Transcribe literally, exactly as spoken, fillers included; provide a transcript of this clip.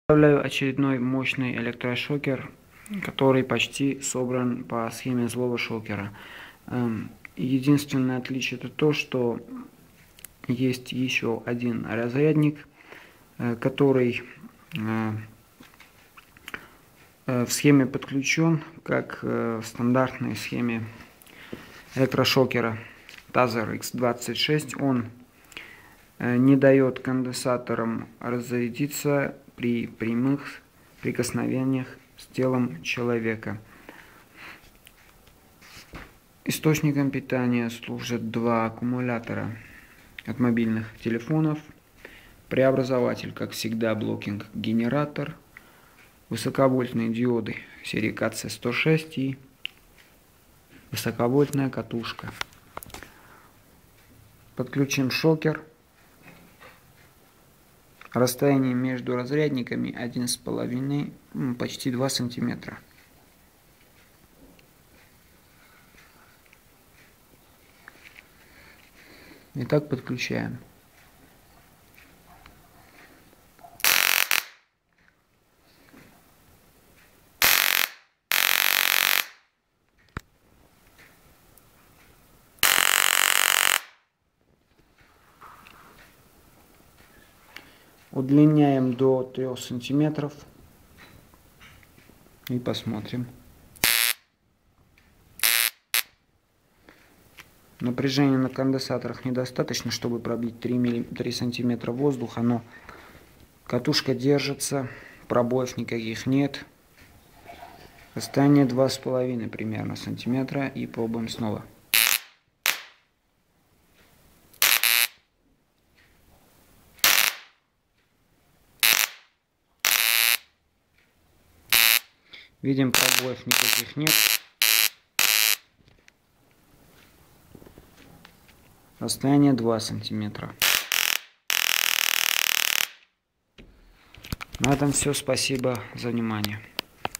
Представляю очередной мощный электрошокер, который почти собран по схеме злого шокера. Единственное отличие это то, что есть еще один разрядник, который в схеме подключен, как в стандартной схеме электрошокера Taser икс двадцать шесть. Он не дает конденсаторам разрядиться при прямых прикосновениях с телом человека. Источником питания служат два аккумулятора от мобильных телефонов, преобразователь, как всегда, блокинг-генератор, высоковольтные диоды серии ка цэ сто шесть и высоковольтная катушка. Подключим шокер. Расстояние между разрядниками один с половиной, почти два сантиметра. Итак, подключаем. Удлиняем до трёх сантиметров и посмотрим. Напряжения на конденсаторах недостаточно, чтобы пробить три сантиметра воздуха, но катушка держится, пробоев никаких нет. Расстояние два с половиной примерно сантиметра, и пробуем снова. Видим, пробоев никаких нет. Расстояние два сантиметра. На этом все. Спасибо за внимание.